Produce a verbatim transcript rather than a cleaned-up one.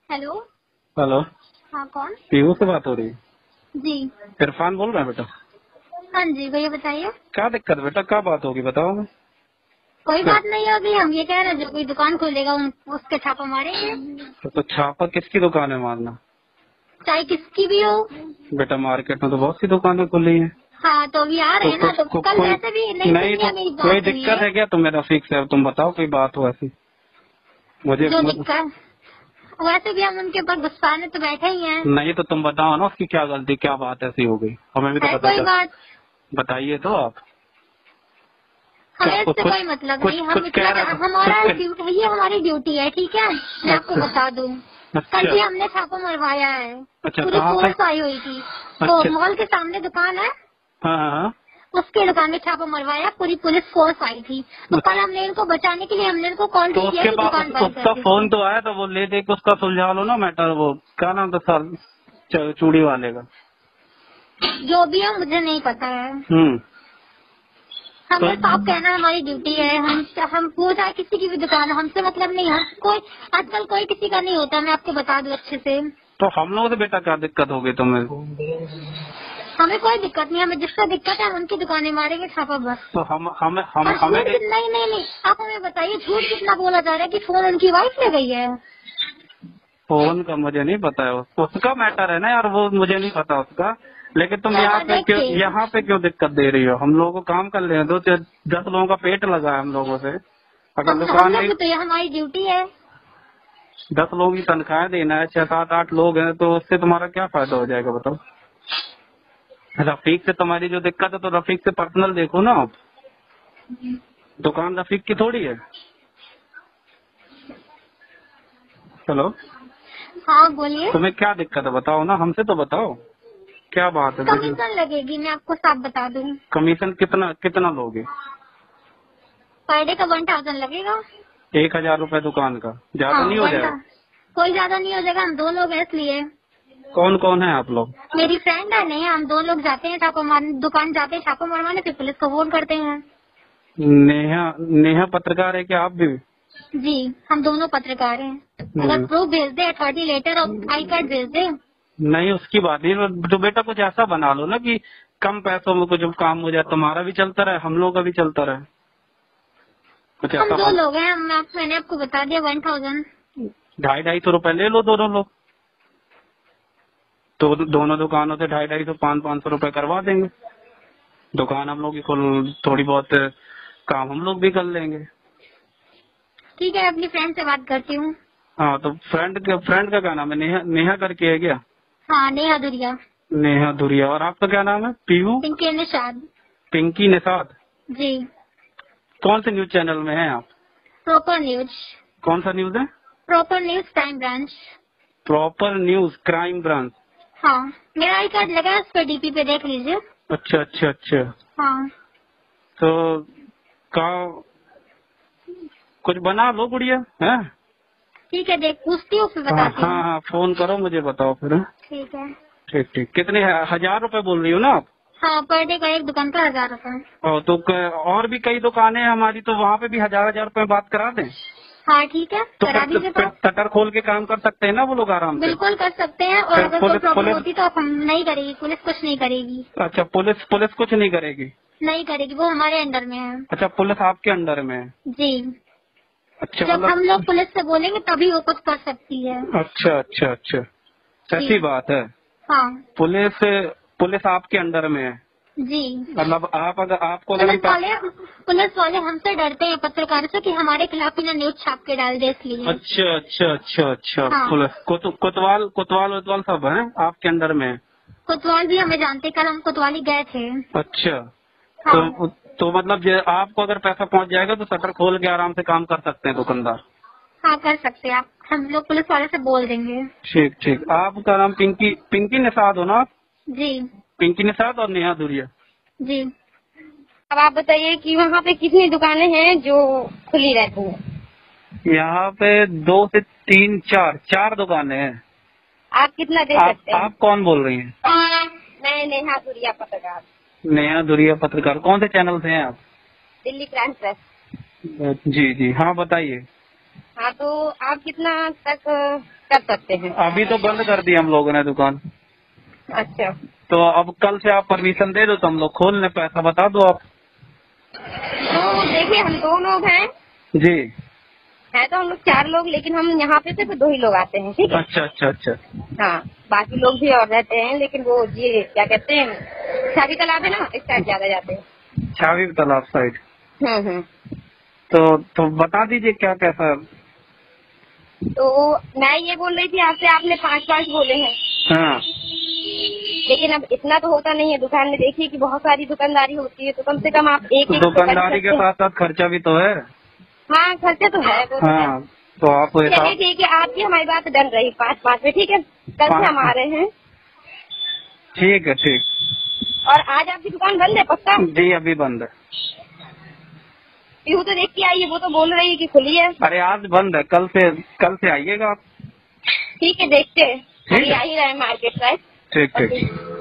Hello. Hello. हाँ, कौन? PU से बात हो रही है? जी। इरफान बोल रहा है बेटा। हाँ जी, भैया बताइए। क्या दिक्कत बेटा, क्या बात होगी बताओ। मैं कोई बात नहीं होगी, हम ये कह रहे हैं जो कोई दुकान खोलेगा उन उसके छापा मारेंगे। तो छापा किसकी दुकान है मारना? चाहे किसकी भी हो। बेटा मार्केट में तो बहुत सी दुकानें खुली हैं। हाँ, तो अभी आ रहे तो हैं ना, कुछ तो को, कल कोई वैसे भी नई नहीं तो दुनिया में एक कोई बात हुई दिक्कत है। है क्या तुम्हें रफीक से? तुम बताओ कोई बात हो ऐसी मुझे जो मुझ... दिक्कत वैसे भी हम उनके ऊपर गुस्साने तो बैठे ही हैं। नहीं तो तुम बताओ ना उसकी क्या गलती, क्या बात ऐसी हो गई, हमें भी तो है पता कोई चल। बात? बताइए तो आप। क्या हमें कुछ इससे कुछ कोई मतलब कुछ नहीं, हम कुछ कह इतना रहे थे हमारा कुछ ड्यूटी, ये हमारी ड्यूटी है, ठीक है। मैं आपको अच्छा बता दूं, कल अच्छा भी हमने छापा मरवाया है। अच्छा पूरी कहाँ पे? फोर्स आई हुई थी। वो अच्छा मॉल के सामने दुकान है, हाँ हाँ हाँ। उसके दुकान में छापा मरवाया, पूरी पुलिस फोर्स आई थी। तो कल हमने इनको बचाने के लिए हमने इनको कॉल तो भी किया उसके कि बाद दुकान उस, बंद कर उसका फोन दीजिए। तो आया, तो वो ले दे के उसका सुलझा लो ना मैटर। वो क्या नाम था सर, च- चूड़ी वाले का? जो भी है मुझे नहीं पता है, हम्म। तो हमें साफ कहना हमारी ड्यूटी है। हम हम वो चाहे किसी की भी दुकान हो, हमसे मतलब नहीं है कोई। आजकल कोई किसी का नहीं होता, मैं आपको बता दूं अच्छे से। तो हम लोगों से बेटा क्या दिक्कत होगी तुम्हें? हमें कोई दिक्कत नहीं, हमें जिससे दिक्कत है हम उनकी दुकानें मारेंगे छापा बस। तो हम हमें हम और हमें झूठ दे- कितना, नहीं नहीं नहीं, आप हमें बताइए झूठ कितना बोला जा रहा है कि फोन उनकी वाइफ ले गई है। फोन का मुझे नहीं पता है, उस- उसका मैटर है ना यार, वो मुझे नहीं पता उसका। लेकिन तुम यहाँ चलो पे क्यों देखिए, यहाँ पे क्यों दिक्कत दे रही हो? हम लोगों को काम कर रहे हैं, दो चार दस लोगों का पेट लगा है हम लोगों से। अगर हम हम दुकान लोग नहीं, की तो ये हमारी ड्यूटी है। दस लोगों की तनख्वाह देना है, छह सात आठ लोग हैं, तो उससे तुम्हारा क्या फायदा हो जाएगा बताओ? रफीक से तुम्हारी जो दिक्कत है, तो रफीक से पर्सनल देखो ना आप। दुकान रफीक की थोड़ी है। चलो, हाँ बोलिए। तुम्हें क्या दिक्कत है बताओ ना, हमसे तो बताओ क्या बात है बिजनेस। कमीशन लगेगी, मैं आपको साफ बता दूं। कमीशन कितना कितना लोगे? पर डे का वन थाउजेंड लगेगा। एक हजार रूपए दुकान का, ज्यादा हाँ नहीं हो वन जाएगा? कोई ज्यादा नहीं हो जाएगा, हम दो लोग हैं इसलिए। कौन कौन है आप लोग? मेरी फ्रेंड है, नहीं हम दो लोग जाते हैं छापा मारने, दुकान जाते हैं छापा मरवाने, फिर पुलिस को फोन करते हैं। नेहा नेहा पत्रकार है क्या आप भी? जी, हम दोनों पत्रकार हैं। अगर हम्म, प्रूफ भेज दे, अथॉरिटी लेटर और आई कार्ड भेज दे। नहीं उसकी बात नहीं, तो बेटा कुछ ऐसा बना लो ना कि कम पैसों में कुछ काम हो जाए, तुम्हारा भी चलता रहे हम लोग का भी चलता रहे। कुछ हम ऐसा दो बन लोग हैं, हम आप, मैंने आपको बता दिया वन थाउजेंड। ढाई ढाई सौ रूपये ले लो दोनों लोग, तो दोनों दुकानों से ढाई ढाई सौ पाँच पाँच सौ रूपये करवा देंगे। दुकान हम लोग की खुल, थोड़ी बहुत काम हम लोग भी कर लेंगे। ठीक है, अपनी फ्रेंड से बात करती हूँ। हाँ तो फ्रेंड का फ्रेंड का क्या नाम है? नेहा नेहा करके है क्या? हाँ, नेहा दुरिया। नेहा धुरिया। और आपका क्या नाम है? पीयू? पिंकी निषाद। पिंकी निषाद। जी। कौन से न्यूज चैनल में हैं आप? Proper news. कौन सा न्यूज है? Proper news time branch. Proper news crime branch. हाँ, मेरा आई कार्ड लगा है, उस पर डीपी पे देख लीजिए। अच्छा अच्छा अच्छा। हाँ तो का कुछ बना लो गुड़िया है। ठीक है, देख पूछती हूँ फिर हाँ बताती हाँ हूँ। हाँ, फोन करो मुझे बताओ फिर, हाँ? ठीक है। ठीक ठीक। कितने हजार रुपए बोल रही हो ना आप? हाँ, पर डे का एक दुकान का हजार रुपए। और तो क- और भी कई दुकानें हैं हमारी, तो वहाँ पे भी हजार हजार रुपए बात करा दें। हाँ ठीक है, तो करा फिर दीजिए फिर बात। शटर खोल के काम कर सकते हैं ना वो लोग आराम से। बिल्कुल कर सकते हैं, और फिर अगर कोई पुलिस प्रॉब्लम पुलिस होती तो आप हम नहीं करेगी, पुलिस कुछ नहीं करेगी। अच्छा, पुलिस पुलिस कुछ नहीं करेगी? नहीं करेगी, वो हमारे अंडर में है। अच्छा, पुलिस आपके अंडर में है। जी, अच्छा जब हम लोग मतलब, पुलिस से बोलेंगे तभी वो कुछ कर सकती है। अच्छा अच्छा अच्छा, जी। ऐसी बात है। हाँ पुलिस पुलिस आपके अंडर में है, जी। मतलब आप अगर आपको अगर हम पुलिस वाले पुलिस वाले हमसे डरते हैं पत्रकारों से कि हमारे खिलाफ ही ना न्यूज छाप के डाल दे, इसलिए। अच्छा अच्छा अच्छा अच्छा। हाँ। पुलिस कुत, कुतवाल कुतवाल उतवाल सब है आपके अंडर में है? कोतवाल भी हमें जानते, कल हम कोतवाली गए थे। अच्छा। हाँ तो तो मतलब ये आपको अगर पैसा पहुंच जाएगा तो शटर खोल के आराम से काम कर सकते हैं दुकानदार? हाँ, कर सकते हैं आप, हम लोग पुलिस वाले से बोल देंगे। ठीक ठीक। आपका नाम पिंकी पिंकी निषाद हो ना आप? जी पिंकी निषाद और नेहा धुरिया। जी। अब आप बताइए कि वहाँ पे कितनी दुकानें हैं जो खुली रहती हैं? यहाँ पे दो से तीन चार चार दुकानें हैं। आप कितना दे आप सकते हैं? आप कौन बोल रही हैं? मैं नेहा दुरिया पत्रकार, नेहा धुरिया पत्रकार। कौन से चैनल से हैं आप? Delhi crime press. जी जी हाँ बताइए। हाँ तो आप कितना तक कर सकते हैं? अभी तो बंद कर दी हम लोगों ने दुकान। अच्छा, तो अब कल से आप परमिशन दे दो तो हम लोग खोल लें, पैसा बता दो आप। तो देखिए हम दो लोग हैं। जी। है तो हम लोग चार लोग, लेकिन हम यहाँ पे सिर्फ दो ही लोग आते हैं, ठीक है? अच्छा अच्छा अच्छा। हाँ, बाकी लोग भी और रहते हैं, लेकिन वो ये क्या कहते हैं, छावी तालाब है ना, इस साइड ज्यादा जाते हैं। छावी तालाब साइड। हम्म हम्म। तो तो बता दीजिए क्या कैसा। तो मैं ये बोल रही थी आपसे, आपने पाँच पाँच बोले हैं। हाँ। लेकिन अब इतना तो होता नहीं है दुकान में, देखिए कि बहुत सारी दुकानदारी होती है, तो कम से कम आप एक एक दुकानदारी के साथ साथ खर्चा भी तो है। हाँ, खर्चा तो है वो। हाँ तो आप चलिए ठीक है, आपकी हमारी बात डन रही पाँच पाँच में, ठीक है? कल से हम आ रहे हैं। ठीक है ठीक। और आज आपकी दुकान बंद है पक्का? जी अभी बंद है। पीहू तो देख के आई है, वो तो बोल रही है कि खुली है। अरे आज बंद है, कल से कल से आइएगा आप। ठीक है, देखते हैं, ठीक है। अभी आ ही रहे हैं मार्केट साइड। ठीक ठीक।